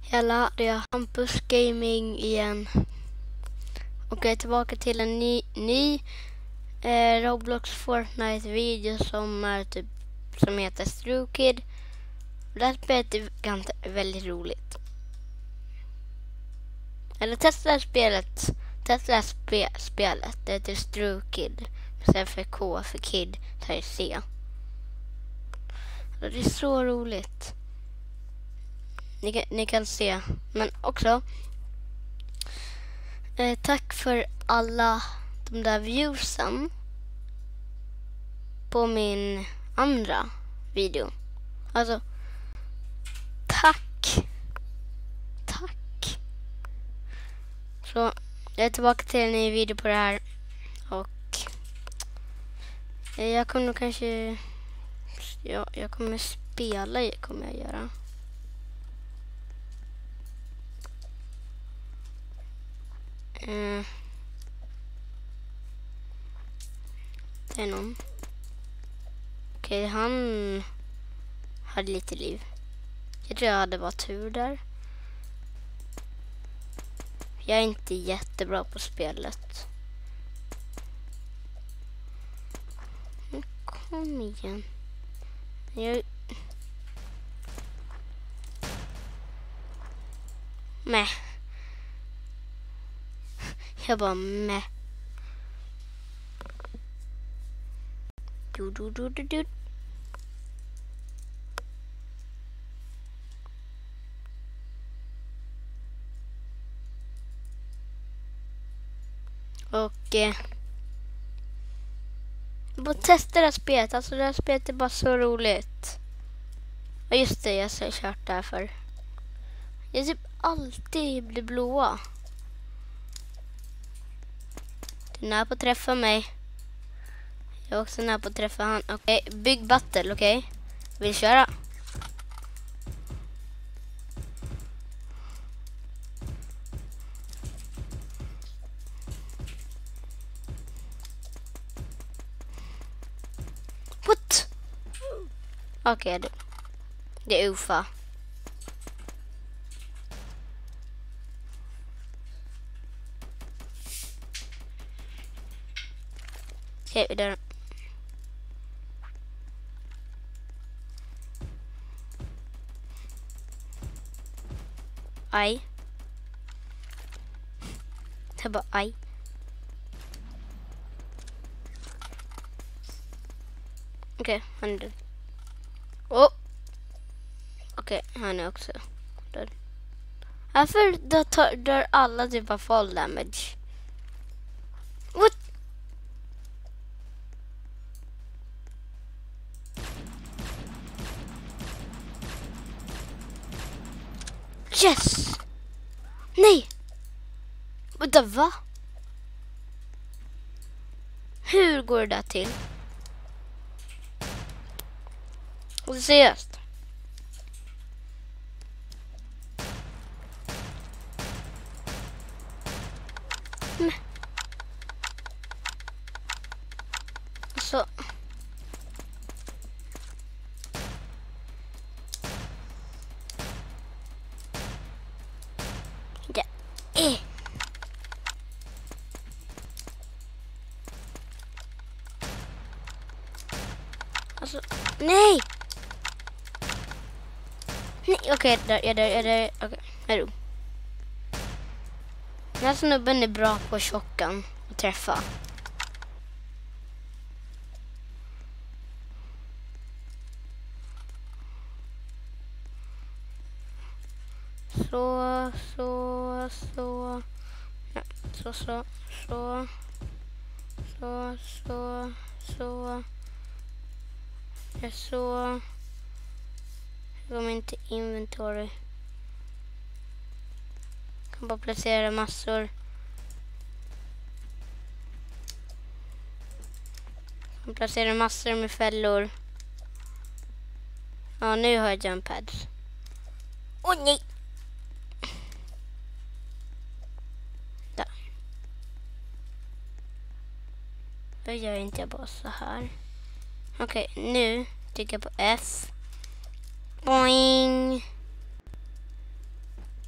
Hela det är Campus Gaming igen. Och jag är tillbaka till en ny Roblox Fortnite video som heter Strucid. Det här spelet är väldigt roligt. Eller testa spelet. Spelet. Det heter Strucid. Istället för K för Kid. Det här är C. Det är så roligt. Ni kan se. Men också tack för alla de där viewsen på min andra video. Alltså tack. Så jag är tillbaka till en ny video på det här. Och jag kommer nog kanske jag kommer spela kommer jag göra. Det är någon. Okej, han hade lite liv. Jag tror jag hade bara tur där. Jag är inte jättebra på spelet. Men kom igen. Jag bara med. Du. Och bara testa det här spelet. Alltså det här spelet är bara så roligt. Och just det, jag har kört där för. Jag typ alltid blir blåa. Du är nära på att träffa mig. Jag är också nära på att träffa han. Okej, bygg battle, okej? Vill köra? What? Okej, det är UFA. Okej, där. Aj. Jag bara aj. Okej, han är död. Oh. Okej, han är också död. Varför dör alla typ av fall damage? What? Yes! Nej! Vänta, va? Hur går det där till? Seriöst? Men. Så. Alltså, nej! Nej, okej, jag dör. Okej, jag dog. Den här snubben är bra på tjockan och träffa. Så. Ja, så. Jag så. Jag går inte inventory. Kan bara placera massor. Kan placera massor med fällor. Ja, nu har jag jump pads. Åh nej! Där. Då gör inte jag bara så här. Okej, nu trycker jag på F. Boing!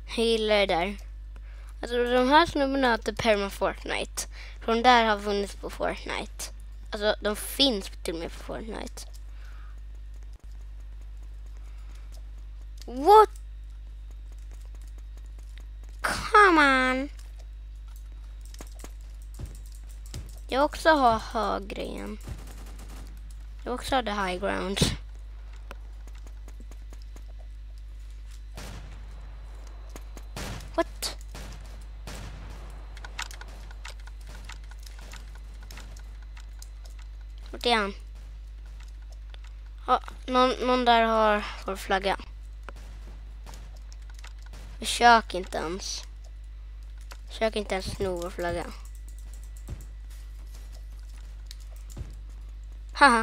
Jag gillar det där. Alltså de här snubbarna heter Perma Fortnite. Från där har funnits på Fortnite. Alltså de finns till och med på Fortnite. What? Come on. Jag också har högre igen. Jag också har the high ground. What? Vart är han? Ja, någon där har vår flagga. Försök inte ens. Försök inte ens sno vår flagga. Haha.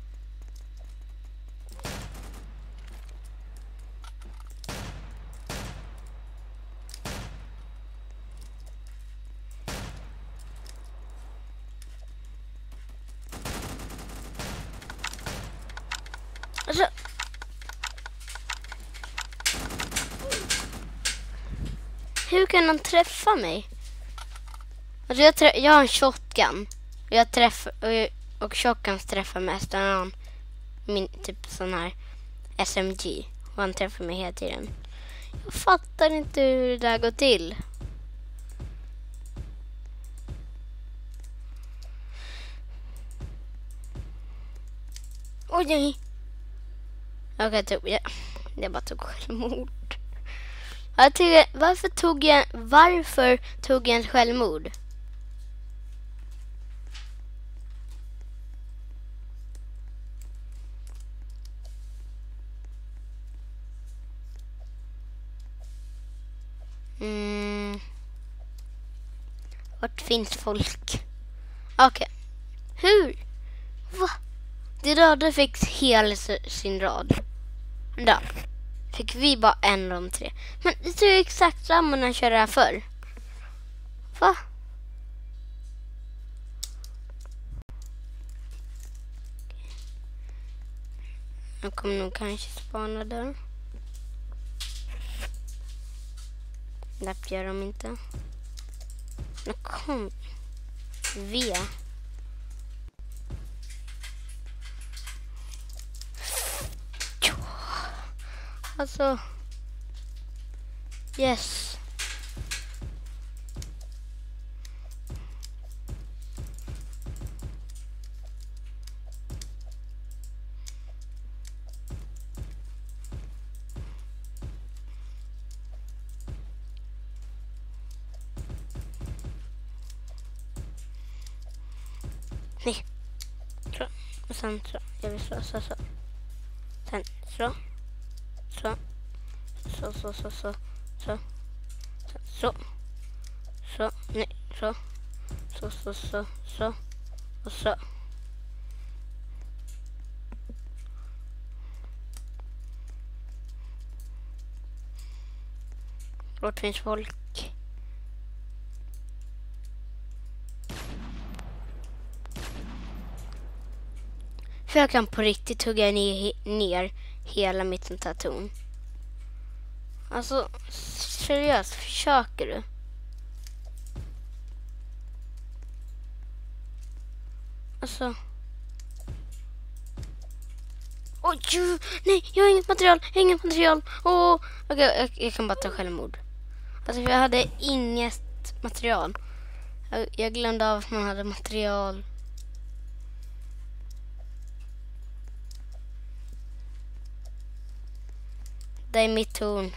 Alltså. Hur kan han träffa mig? Alltså jag har en shotgun. Jag träffar och shotguns träffar mest än min typ sån här SMG. Och han träffar mig hela tiden. Jag fattar inte hur det där går till. Oj. Okej, jag bara tog självmord. Varför tog jag en självmord? Vart finns folk? Okej. Hur? Va? De röda fick hela sin rad. Där. Fick vi bara en av de tre. Men det tror jag exakt samma när jag körde här förr. Va? Jag kommer nog kanske spana där. Det gör de inte. Men kom. V. Alltså. Yes. Nej. Så. Och sen så. Jag vill slå så. Sen så. Så. Nej, så. Och så. Vart finns folk? För jag kan på riktigt hugga ner hela mitt sånt här torn. Alltså, seriöst, försöker du? Alltså. Oj, nej, jag har inget material. Okej, jag kan bara ta självmord. Alltså, jag hade inget material. Jag glömde av att man hade material. Det är mitt torn.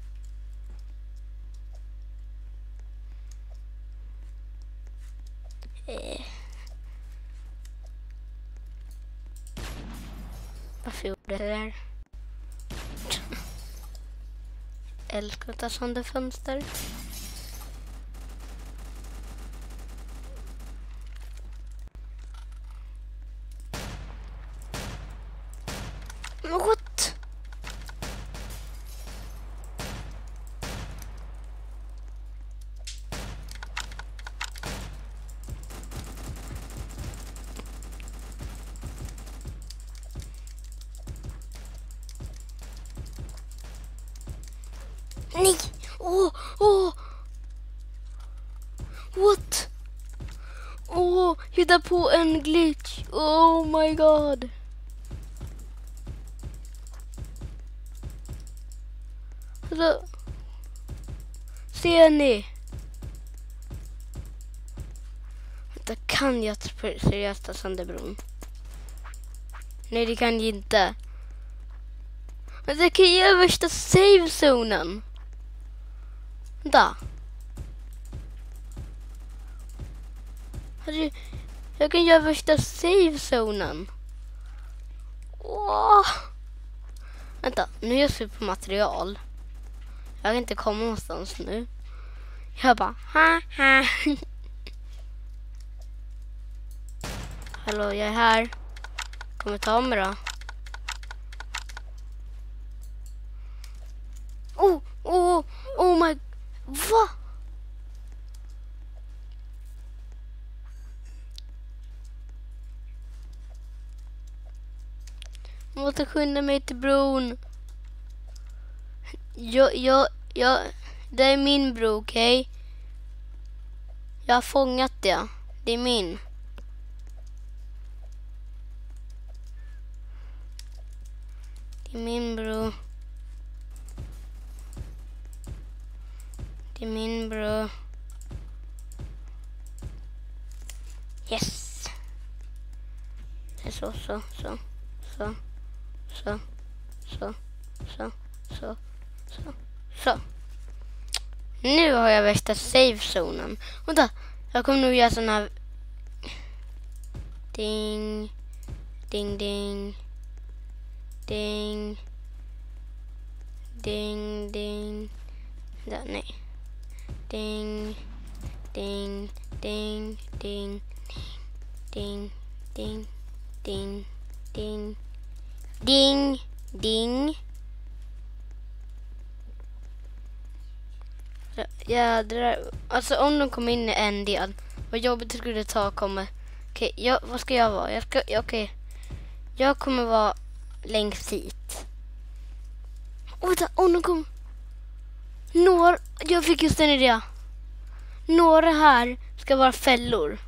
Varför gjorde jag det där? Älskar att ta sönder fönster. What? Nej, Åh! What? Hitta på en glitch. Oh my god. Alltså, ser ni? Vänta, kan jag seriöst ta sönder bron? Nej, det kan jag inte. Men det kan göra värsta save-zonen. Vänta. Jag kan göra värsta save-zonen. Vänta, nu är jag supermaterial. Jag kan inte komma någonstans nu. Jag bara, ha. Hallå, jag är här. Kommer ta mig då. Oh my... Va? Jag måste skynda mig till bron. Det är min bro, okej? Jag har fångat det. Det är min. Det är min bro. Det är min bro. Yes. Det är så. Nu har jag värsta save-zonen. Vänta, jag kommer nog göra sån här... Ding. Ding, ding. Ding. Ding, ding. Där, nej. Ding. Ding, ding, ding. Ding, ding, ding, ding. Ding, ding. Ja, det där, alltså om de kommer in i en del, vad jobbigt det skulle ta kommer. Okej, vad ska jag vara? Jag kommer vara längst hit. Vänta, om de kommer. Jag fick just en idé. Några här ska vara fällor.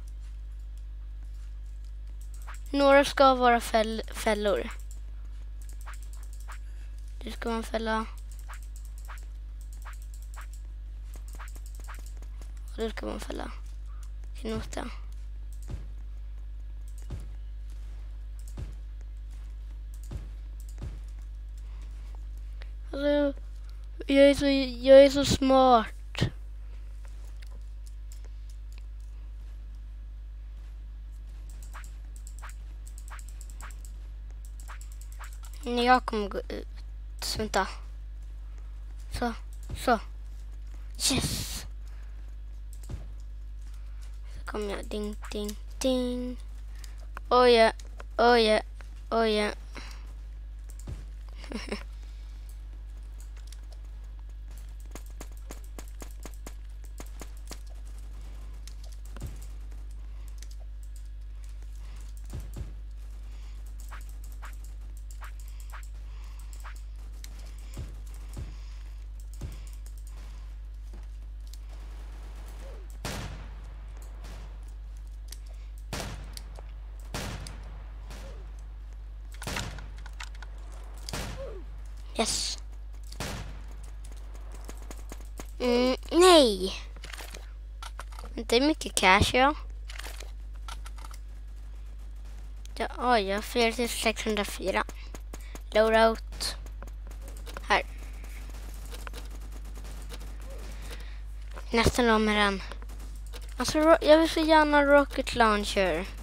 Några ska vara fällor. Det ska man fälla. Och det ska man fälla. Knota. Alltså, jag är så smart. När jag kommer gå ut. Vänta. Så. Yes. Så kommer jag. Ding, ding, ding. Oh yeah. Yes. Nej. Det är mycket cash, ja. Oj, jag har 4604. Loadout. Här. Nästan av med den. Alltså, jag vill så gärna rocket launcher.